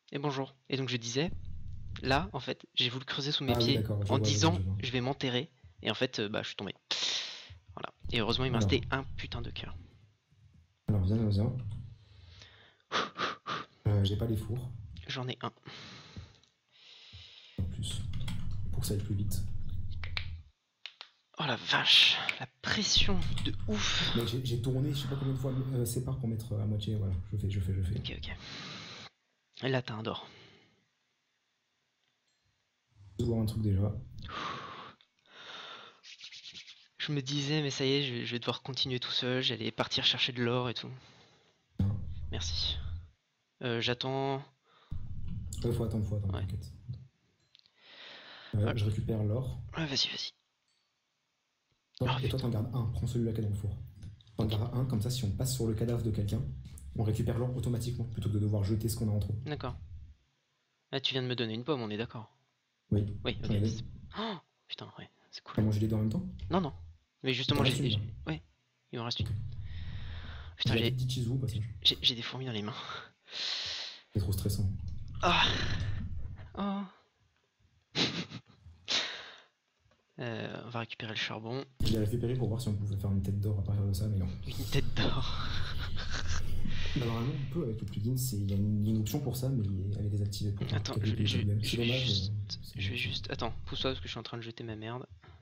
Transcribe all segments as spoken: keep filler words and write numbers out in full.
Et bonjour. Et donc je disais, là, en fait, j'ai voulu creuser sous mes Ah oui, pieds d'accord, je en vois, je vois, disant je vois. je vais m'enterrer. Et en fait, euh, bah, je suis tombé. Voilà. Et heureusement, il m'a Alors, resté un putain de cœur. alors viens, viens, viens. Euh, j'ai pas les fours, J'en ai un. en plus, pour que ça aille plus vite. Oh la vache, la pression de ouf. Mais j'ai tourné, je sais pas combien de fois, euh, sépare pour mettre à moitié, voilà, je fais, je fais, je fais. Ok, ok. Et là, t'as un d'or. Je vais voir un truc déjà. Je me disais, mais ça y est, je vais, je vais devoir continuer tout seul. J'allais partir chercher de l'or et tout. Merci. Euh, J'attends. Euh, faut attendre, faut attendre, Ouais. t'inquiète. Euh, Ouais, je récupère l'or. ouais vas-y, vas-y. Oh, Oh et toi, putain. t'en gardes un, prends celui-là qui est dans le four. T'en Ok. gardes un, comme ça, si on passe sur le cadavre de quelqu'un, on récupère l'or automatiquement, plutôt que de devoir jeter ce qu'on a en trop. D'accord. Là, tu viens de me donner une pomme, on est d'accord. Oui, Oui, j'en ai ok. deux. Oh putain, ouais, c'est cool. T'as mangé les deux en même temps? Non, non. Mais Il t'en justement, reste j'ai. une là. j'ai- Ouais, il m'en reste une. Putain, J'ai la j'ai. tête d'Ichizu au passage. J'ai des fourmis dans les mains. C'est trop stressant. Ah. Oh. Euh, on va récupérer le charbon. Je l'ai récupéré pour voir si on pouvait faire une tête d'or à partir de ça, mais non. Une tête d'or. Bah, normalement, on peut avec le plugin, il y, a une option pour ça, mais elle est désactivée pour Attends, je, calculer je, le game. je C'est vais dommage. juste. Mais Je vais c'est- juste. Attends, pousse-toi parce que je suis en train de jeter ma merde.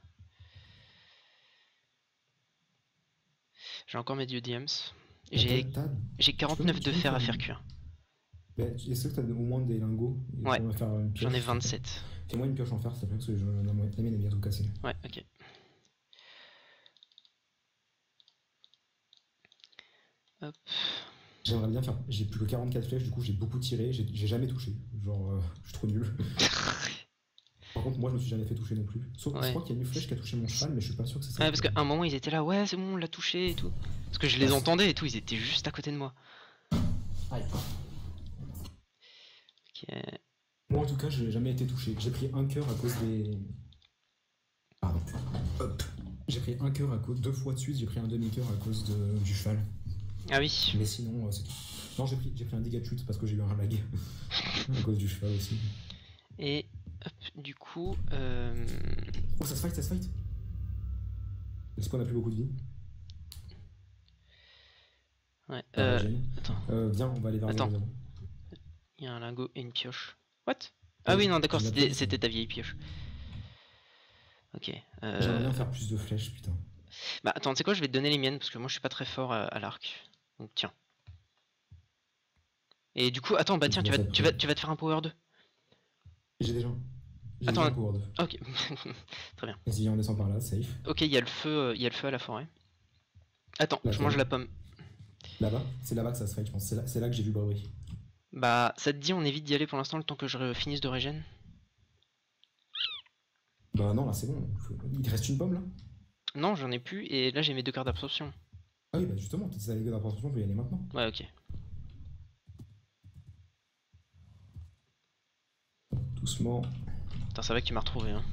J'ai encore mes diams. Bah, t'as- J'ai t'as- j'ai tu peux, me- quarante-neuf tu de peux me fer faire à faire une- cuire. Bah, Est-ce que t'as au moins des lingots? Et Ouais, pour me faire une j'en ai pioche, s'il te plaît. vingt-sept. Fais-moi une pioche en fer, s'il te plaît, parce que je, la, la mienne est bientôt cassée. Ouais, ok. Hop. J'aimerais bien faire. J'ai plus que quarante-quatre flèches, du coup j'ai beaucoup tiré, j'ai j'ai jamais touché. Genre, euh, je suis trop nul. Par contre, moi je me suis jamais fait toucher non plus. Sauf, je Ouais. crois qu'il y a une flèche qui a touché mon cheval, mais je suis pas sûr que c'est ça. Ouais, parce qu'à un moment, ils étaient là, ouais, c'est bon, on l'a touché et tout. Parce que je les Ouais. entendais et tout, ils étaient juste à côté de moi. Aïe. Ok. Moi en tout cas, je n'ai jamais été touché. J'ai pris un cœur à cause des. Pardon. Hop. J'ai pris un cœur à cause. Deux fois de suite, j'ai pris un demi-cœur à cause de... du cheval. Ah oui. Mais sinon, euh, c'est tout. Non, j'ai pris, j'ai pris un dégât de chute parce que j'ai eu un lag. À cause du cheval aussi. Et hop, du coup. Euh... Oh, ça se fight, ça se fight. Est-ce qu'on a plus beaucoup de vie? Ouais. Ah, Euh... gêne. Attends, Euh, viens, on va aller vers Attends. zéro zéro. il y a un lingot et une pioche. What? Ah Oui, oui, non, d'accord, on a c'était plus, c'était ça. ta vieille pioche. Ok. J'aimerais Euh... bien faire plus de flèches, putain. Bah attends, tu sais quoi, je vais te donner les miennes parce que moi je suis pas très fort à, à l'arc. Donc tiens. Et du coup, attends, bah tiens, tu vas, tu vas, tu vas te faire un power deux. J'ai déjà. J'ai Attends. déjà un power deux. Ok. Très bien. Vas-y, viens, on descend par là, safe. Ok, il y a le feu, euh, il y a le feu à la forêt. Attends, La je pomme. mange la pomme. Là-bas, c'est là-bas que ça se fight, je pense. C'est là, c'est là que j'ai vu Bréverie. Bah, ça te dit, on évite d'y aller pour l'instant le temps que je finisse de régène. Bah non, là c'est bon. Faut- Il te reste une pomme là? Non, j'en ai plus et là j'ai mes deux cartes d'absorption. Ah oui, bah justement, si t'as les gars d'appropriation, on peut y aller maintenant. Ouais, ok. Doucement. Putain, ça va que tu m'as retrouvé, hein.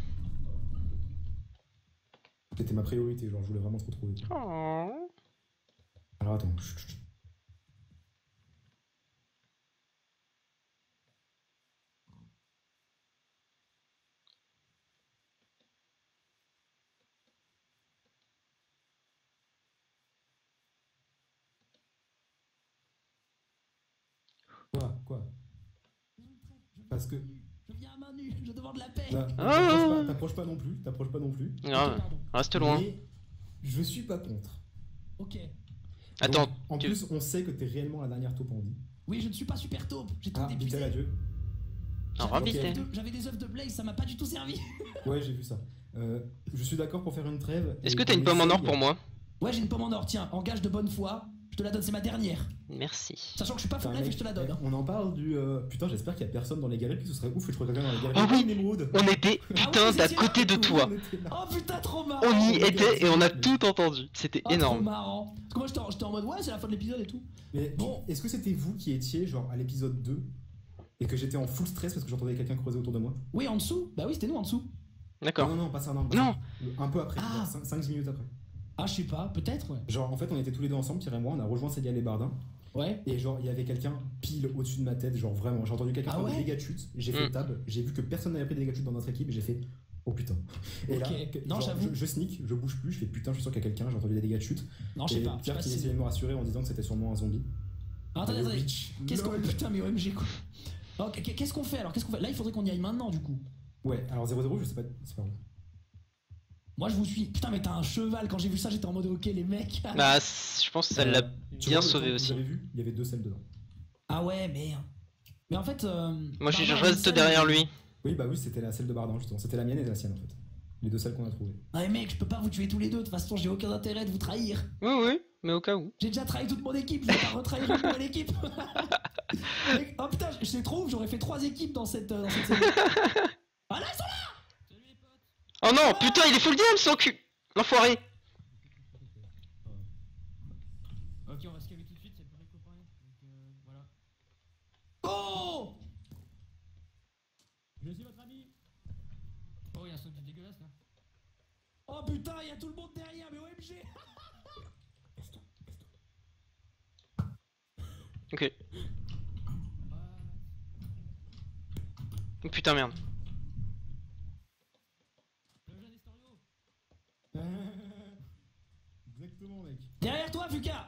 C'était ma priorité, genre je voulais vraiment trop trouver. Oh. Alors attends. Chut, chut. Quoi? Quoi? Parce que. Je viens à main nue, je demande la paix. Là, Ah. t'approches pas, t'approches pas non plus, t'approches pas non plus. Non, Ok, pardon. reste loin. Mais je suis pas contre. Ok. Attends, Donc, en tu- plus, on sait que t'es réellement la dernière taupe en vie. Oui, je ne suis pas super taupe. J'ai tout Ah, épuisé. Vitel, adieu. Au revoir, Bistet. J'avais j'avais des œufs de Blaze, ça m'a pas du tout servi. Ouais, j'ai vu ça. Euh, je suis d'accord pour faire une trêve. Est-ce et que t'as qu'on une pomme en or essaye- pour moi? Ouais, j'ai une pomme en or, tiens, en gage de bonne foi. Je te la donne, c'est ma dernière. Merci. Sachant que je suis pas full Putain, life et mec, je te la donne. hein. On en parle du. euh, Putain, j'espère qu'il y a personne dans les galeries, parce que ce serait ouf que je trouve quelqu'un dans les galeries. Oh oui. Une émeraude. On était putain vous d'à étiez côté de Oui, toi. on était là. Oh putain, trop marrant. On y on était était et on a mais- tout entendu. C'était Oh, trop énorme. marrant. Parce que moi j'étais en, j'étais en mode ouais, c'est la fin de l'épisode et tout. Mais Bon. est-ce que c'était vous qui étiez genre à l'épisode deux et que j'étais en full stress parce que j'entendais quelqu'un creuser autour de moi? Oui, en dessous. Bah oui, c'était nous en dessous. D'accord. Non, non, pas ça, non. pas Non. ça. Un peu après, Ah. cinq minutes après. Ah, je sais pas, peut-être, ouais. Genre, en fait, on était tous les deux ensemble, Pierre et moi, on a rejoint Célia et Bardin. Ouais. Et genre, il y avait quelqu'un pile au-dessus de ma tête, genre vraiment. J'ai entendu quelqu'un Ah faire ouais des dégâts de chute, j'ai fait Mm. tab, j'ai vu que personne n'avait pris des dégâts de chute dans notre équipe et j'ai fait oh putain. Et Ok. là, Non, genre, j'avoue. je, je sneak, je bouge plus, je fais putain, je suis sûr qu'il y a quelqu'un, j'ai entendu des dégâts de chute. Non, je sais Et pas. Je sais Pierre pas qui si essayait c'est- de me rassurer en disant que c'était sûrement un zombie. Ah, attendez, Le attendez. witch. Qu'est-ce qu'on. Lol. Putain, mais O M G quoi. Alors, qu'est- qu'est-ce qu'on fait alors Qu'est-ce qu'on fait Là, il faudrait qu'on y aille maintenant du coup. Ouais, alors zéro zéro, je sais pas, c'est pas où. Moi, je vous suis. Putain, mais t'as un cheval. Quand j'ai vu ça, j'étais en mode ok, les mecs. Bah, c- je pense que ça l'a Euh, tu bien vois, le sauvé temps que aussi. Vous avez vu, il y avait deux selles dedans. Ah ouais, merde. Mais en fait. euh, Moi, je Barbare reste Vincent, derrière il- lui. Oui, bah oui, c'était la selle de Bardin justement. C'était la mienne et la sienne en fait. Les deux selles qu'on a trouvées. Ah, mais mec, je peux pas vous tuer tous les deux. De toute façon, j'ai aucun intérêt de vous trahir. Oui, oui, mais au cas où. J'ai déjà trahi toute mon équipe. Je vais pas retrahir une nouvelle équipe. Mec, oh putain, je sais trop. J'aurais fait trois équipes dans cette, euh, dans cette série. Ah là, ils sont là. Oh non, putain, il est full D M son cul. L'enfoiré. Ok, on va se calmer tout de suite, c'est pour les copains. Donc euh, voilà. Oh! Je suis votre ami. Oh, il y a un son qui est dégueulasse là. Oh putain, il y a tout le monde derrière, mais O M G! Ok. Oh, putain, merde. Exactement, mec. Derrière toi, Fuka!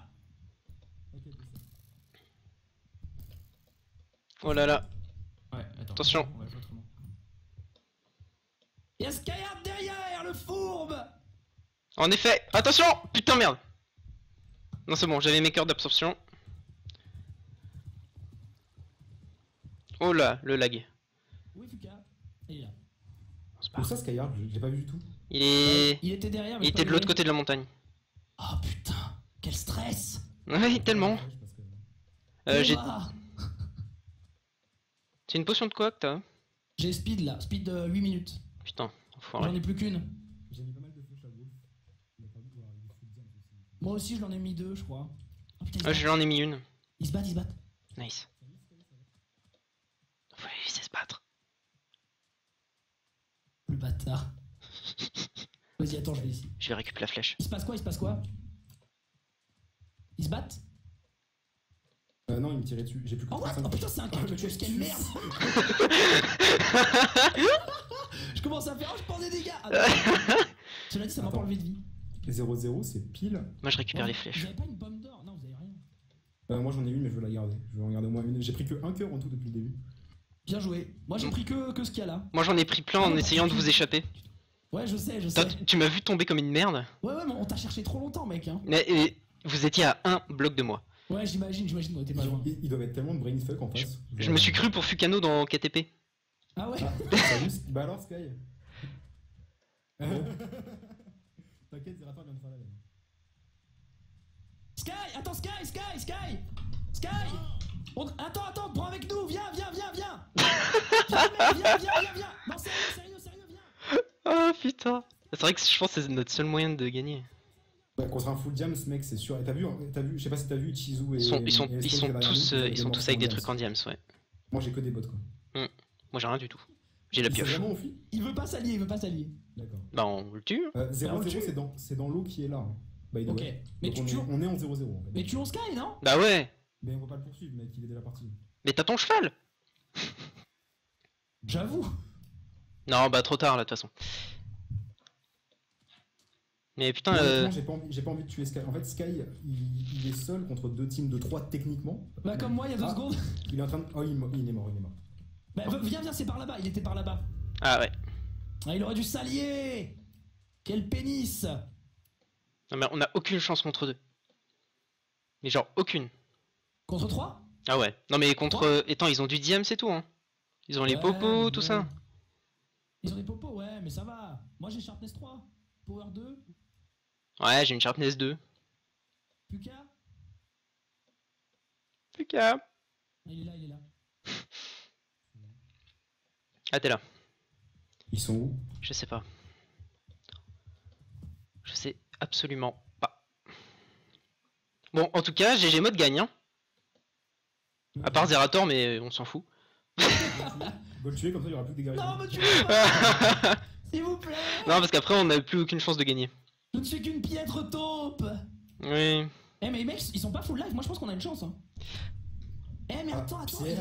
Oh là là. Ouais, attends. Attention. On va jouer autrement. Il y a Skyhard derrière, le fourbe! En effet, attention. Putain, merde. Non, c'est bon, j'avais mes cœurs d'absorption. Oh là, le lag. Oui, Fuka. Il est là. C'est pas Où grave. ça, Skyhard? Je je l'ai pas vu du tout. Il est... Il était derrière, mais Il je était peux de l'autre pas côté de la montagne. Oh putain, quel stress! Oui, tellement. Ouais, je pense que- Euh, j'ai... Ah, C'est une potion de quoi que t'as? j'ai speed là, speed de huit minutes. Putain, J'en enfoiré. ai plus qu'une. J'ai mis pas mal de flèches à Wolf. Il a pas vu, ouais, il est full bien aussi. Moi aussi, je l'en ai mis deux, je crois. Oh putain, ils, se Ah, battent. je l'en ai mis une. Ils se battent, ils se battent. Nice. Faut les laisser se battre. Le bâtard. Vas-y, attends, je vais ici. Je vais récupérer la flèche. Il se passe quoi? Il se passe quoi? Ils se battent? Euh, non, il me tirait dessus. J'ai plus que Oh what? trente-cinq Oh putain, c'est un Oh, le cactus, quelle cactus. merde! Je commence à faire, oh, je prends des dégâts! Ah, non. Cela dit, ça m'a pas Attends. enlevé de vie. zéro zéro, c'est pile. Moi, je récupère Ouais, les Vous flèches. avez pas une pomme d'or? Non, vous avez rien. Euh, moi j'en ai une, mais je veux la garder. Je veux en garder au moins une. J'ai pris que un cœur en tout depuis le début. Bien joué. Moi, j'ai Mm. pris que, que ce qu'il y a là. Moi, j'en ai pris plein en essayant de vous échapper. Ouais, je sais, je Toi, sais. tu- tu m'as vu tomber comme une merde. Ouais, ouais, mais on t'a cherché trop longtemps, mec. Hein. Mais, et vous étiez à un bloc de moi. Ouais, j'imagine, j'imagine, on était pas loin. Ils, ils doivent être tellement de brainfuck en face. Je me suis cru pour Fukano dans K T P. Ah ouais? Ah, salut. Bah alors, Sky. T'inquiète, Zerator vient de faire la même. Sky, attends, Sky, Sky, Sky, Sky. On- Attends, attends, prends avec nous, viens, viens, viens, viens. Viens, mec, viens, viens, viens, viens. Non, sérieux, sérieux, sérieux, viens. Oh putain. C'est vrai que je pense que c'est notre seul moyen de gagner. Ouais, contre un full jam, ce mec, c'est sûr. Et t'as vu, t'as vu, je sais pas si t'as vu Ichizu et. Ils sont, ils sont, et ils Stone sont derrière tous, nous, euh, ils ils sont ont tous lancé avec des diams. trucs en diams, ouais. Moi j'ai que des bots quoi. Moi, j'ai rien du tout. J'ai la Il s'est pioche. vraiment enfui. Il veut pas s'allier, il veut pas s'allier. D'accord. Bah, on le tue. Euh, zéro on le zéro, tue. c'est dans, c'est dans l'eau qui est là. hein, by the Ok. way. Mais Donc tu on, tues. est, on est en zéro zéro en fait. Mais tu on Sky, non? Bah ouais. Mais on va pas le poursuivre, mec, il est déjà parti. Mais t'as ton cheval. J'avoue. Non, bah trop tard là, de toute façon. Mais putain, Moi, euh... honnêtement, j'ai pas, envie- j'ai pas envie de tuer Sky. En fait, Sky, il, il est seul contre deux teams de trois techniquement. Bah, comme moi, il y a deux Ah, secondes. Il est en train de. Oh, il, est mort, il est mort, il est mort. Bah, viens, viens, c'est par là-bas, il était par là-bas. Ah ouais. Ah, il aurait dû s'allier. Quel pénis. Non mais on a aucune chance contre deux. Mais genre aucune. Contre trois? Ah ouais. Non mais contre... euh, Étant, ils ont du diam, c'est tout hein. Ils ont les Ouais, popos, mais tout bon. ça. Ils ont des popos, ouais, mais ça va. Moi, j'ai Sharpness trois. Power deux. Ouais, j'ai une sharpness deux. Puka. Puka. Ah, il est là, il est là. Ah t'es là. Ils sont où? Je sais pas. Je sais absolument pas. Bon, en tout cas, G G mode gagne hein. À part Zerator, mais on s'en fout. Go le tuer, comme ça il y aura plus que des guerriers. Non, me tuez pas. S'il vous plaît. Non, parce qu'après, on n'a plus aucune chance de gagner. Je ne suis qu'une piètre taupe. Oui. Eh mais les mecs, ils sont pas full life, moi je pense qu'on a une chance. Hein. Eh mais attends, attends. Pierre.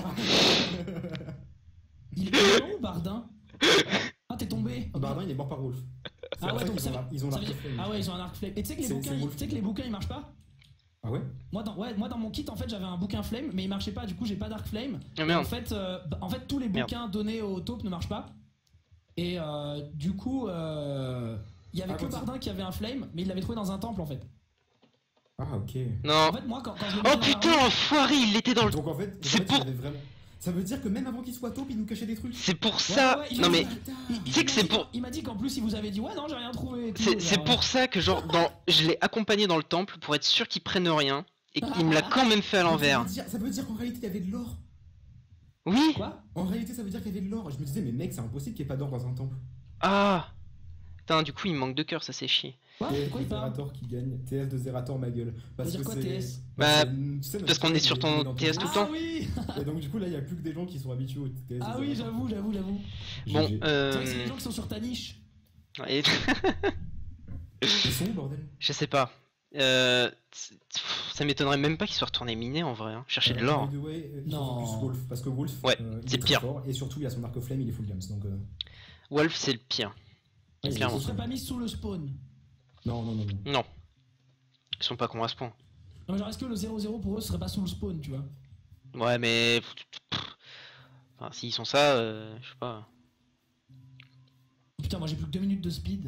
Il est où, Bardin? Ah, t'es tombé. Okay. Bardin, il est mort par Wolf. Ah ouais, donc ça, ont ils ont ça l'arc veut dire... flame. Ah ouais, ils ont un arc flame. Et tu sais que les C'est- bouquins, c'est ils... Wolf. tu sais que les bouquins ils marchent pas? Ah ouais? Moi dans, ouais, moi dans mon kit en fait j'avais un bouquin flame mais il marchait pas, du coup j'ai pas d'arc flame. Ah, merde. En fait, euh, bah, en fait tous les Merde. bouquins donnés au taupe ne marchent pas. Et euh, du coup, euh, il y avait Ah, que quand Bardin qui avait un flame, mais il l'avait trouvé dans un temple en fait. Ah ok. Non. En fait moi quand, quand je l'ai mis Oh dans putain, l'armure- enfoiré, il était dans le... Donc en fait, C'est en fait, pour- il avait vraiment... Ça veut dire que même avant qu'il soit taupe, il nous cachait des trucs. C'est pour Ouais, ça... ouais, il Non m'a mais... dit- Putain. il- Tu sais il que m'a c'est dit- pour- Il m'a dit qu'en plus il vous avait dit ouais non j'ai rien trouvé. et tout, C'est c'est genre, pour ça que genre, dans... je l'ai accompagné dans le temple pour être sûr qu'il prenne rien. Et qu'il me l'a quand même fait à l'envers. Ça veut dire, ça veut dire qu'en réalité, il y avait de l'or. Oui. Quoi? En réalité, ça veut dire qu'il y avait de l'or. Je me disais, mais mec, c'est impossible qu'il n'y ait pas d'or dans un temple. Ah. Putain, du coup il me manque de cœur, ça c'est chier. Quoi? T S Pourquoi de il parle? Zerator qui gagne. T S de Zerator, ma gueule. Parce Ça veut dire que quoi, c'est- T S? Bah, c'est une- tu sais, notre parce qu'on est sur il ton dans T S tout le Ah temps. oui. Et donc, du coup, là, il n'y a plus que des gens qui sont habitués au T S. Ah de oui, Zerator. j'avoue, j'avoue, j'avoue. Bon, G G. euh... C'est vrai que c'est les gens qui sont sur ta niche. et- Ils sont où, bordel? je sais pas. Euh... c'est- pff, Ça m'étonnerait même pas qu'il soit retourné miner en vrai, hein. Chercher de Euh, l'or. by the way, euh, il Non. faut focus Wolf. Parce que Wolf, Ouais, euh, il c'est est très pire. fort. Et surtout, il a son arc flame, il est full games. Donc, euh, Wolf c'est le pire. Ouais, clairement. ils se seraient pas mis sous le spawn. non, non, non, non. Non. Ils sont pas cons à ce point. Non mais genre est-ce que le zéro zéro pour eux serait pas sous le spawn, tu vois? Ouais mais... pff, enfin s'ils sont ça, euh... je sais pas. Putain, moi j'ai plus que deux minutes de speed.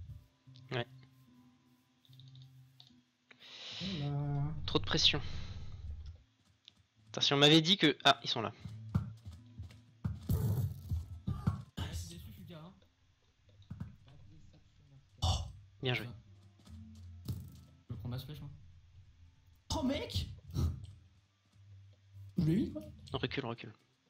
Voilà. Trop de pression. Putain, si on m'avait dit que... Ah, ils sont là. Bien joué. Je prends ma flèche, moi. Oh mec! Je l'ai mis quoi? Recule, recule.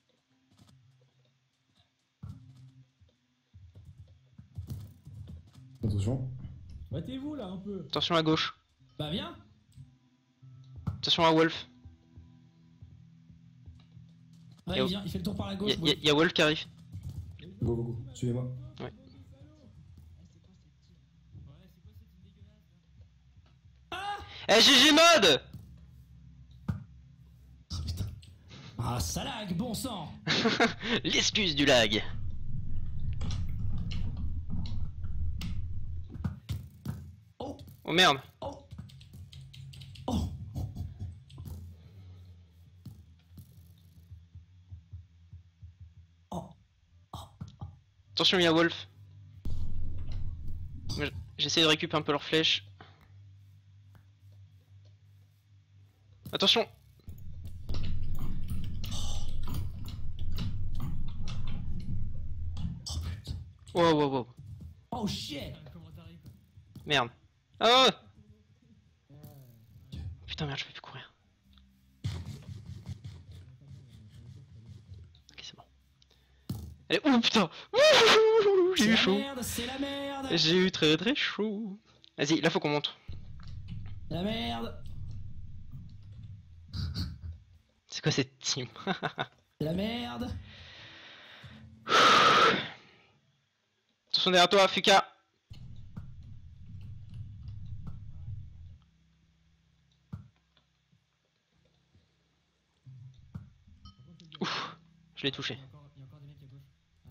Attention. Battez-vous là un peu. Attention à gauche. Bah viens! Attention à Wolf. Ouais, Yo. il vient, il fait le tour par la gauche. Y'a y a- y a Wolf qui arrive. Go, go, go. Suivez-moi. Eh G G mode. Ah, ça lag, bon sang! L'excuse du lag. Oh! Oh merde. Oh! Oh! Oh! Attention, il y a Wolf. Moi, j'essaie de récupérer un peu leurs flèches. Attention. Wow, wow, wow. Oh shit! Merde. Oh. Putain, merde, je peux plus courir. Ok, c'est bon. Allez, oh putain. Ouh, j'ai C'est eu la chaud. merde, c'est la merde! J'ai eu très très chaud. Vas-y, là faut qu'on monte. La merde! C'est quoi cette team? La merde! Attention derrière toi, Fuka. Ouf, je l'ai touché. Il y a encore des mecs à gauche,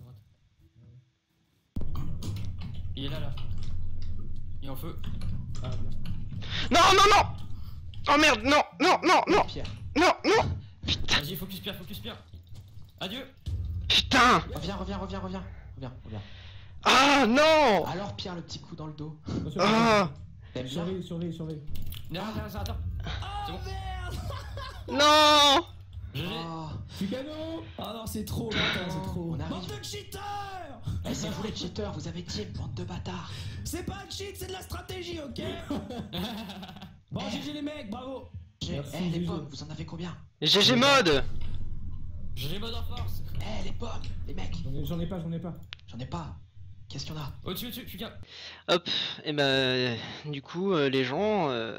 à droite. Il est là, là. Il est en feu. Ah, bien. Non, non, non. Oh merde, non, non, non, non, Pierre, non, non. Putain, Vas-y, focus Pierre, focus Pierre. Adieu! putain. reviens, reviens, reviens, reviens, reviens, reviens. Ah non. Alors Pierre, le petit coup dans le dos. Ah T'aimes bien? Surveille, surveille, surveille. Derrière, derrière, derrière. C'est bon. non. G G. Oh, Fugano. Ah non, c'est trop, putain, c'est trop. On arrive. Bande de cheaters! eh, c'est vous les cheaters, vous avez team, bande de bâtards. C'est pas un cheat, c'est de la stratégie, ok? Bon, G G les mecs, bravo! J'ai- Merci, Eh, les G G. pommes, vous en avez combien? G G mode. G G mode en force! Eh, les pommes, les mecs, J'en ai, j'en ai pas, j'en ai pas. j'en ai pas. Qu'est-ce qu'il y en a? Au-dessus, au-dessus, Fuka! Hop, et ben du coup euh, les gens, euh,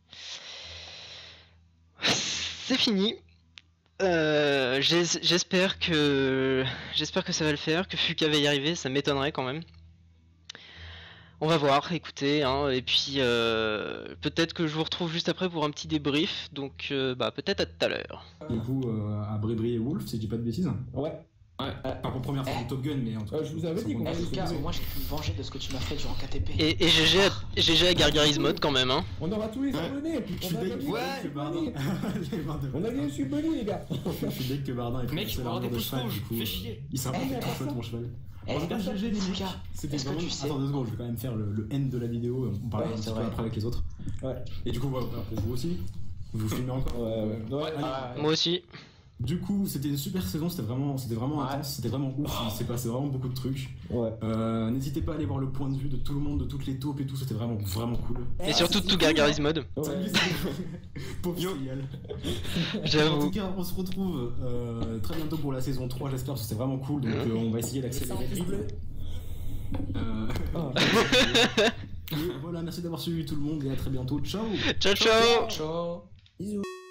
c'est fini. Euh, j'es- j'espère que j'espère que ça va le faire, que Fuka va y arriver, ça m'étonnerait quand même. On va voir, écoutez, hein, et puis euh, peut-être que je vous retrouve juste après pour un petit débrief, donc euh, bah peut-être à tout à l'heure. Du coup, euh, à Brébry et Wolf, si je dis pas de bêtises. Ouais. Ouais, pas pour première fois Eh. en Top Gun, mais en tout cas. Euh, je vous avais sans dit qu'on compter. allait Eh, Lucas, se moi j'ai pu me venger de ce que tu m'as fait durant K T P. Et, et G G à, G G à Gargaris Mode quand même, hein. On aura tous les abonnés. Je On suis a deg gagné que le Bardin. Bunny. Les mains de On a gagné le Bunny, les gars. Je suis deg que Bardin ait pris Mec, le faut seul avoir des armure de pouces cheval, rouges, du coup. fais euh, chier. Il s'en Eh, va mais en fait attends. mon cheval. Eh, En tout cas, Lucas, G G, les mecs. Lucas, C'était est-ce que vraiment. tu sais- Attends deux secondes, je vais quand même faire le, le end de la vidéo. On parlera Ouais, un c'est petit peu vrai. après avec les autres. Ouais. Et du coup, voilà, pour vous aussi. Vous filmez encore. Ouais, ouais. Ouais. Allez. Ah, Moi aussi. Du coup, c'était une super saison, c'était vraiment, c'était vraiment Ouais. intense, c'était vraiment ouf, il s'est passé vraiment beaucoup de trucs. Ouais. Euh, N'hésitez pas à aller voir le point de vue de tout le monde, de toutes les taupes et tout, c'était vraiment, vraiment cool. Et surtout tout Gargaris Mode. Ouais. Salut, pauvre Célial. En tout J'avoue. cas, on se retrouve euh, très bientôt pour la saison trois, j'espère, parce que c'était vraiment cool, donc euh, on va essayer d'accélérer le rythme. Euh, Ah. et voilà, merci d'avoir suivi tout le monde et à très bientôt, ciao. Ciao ciao. Ciao. Bisous.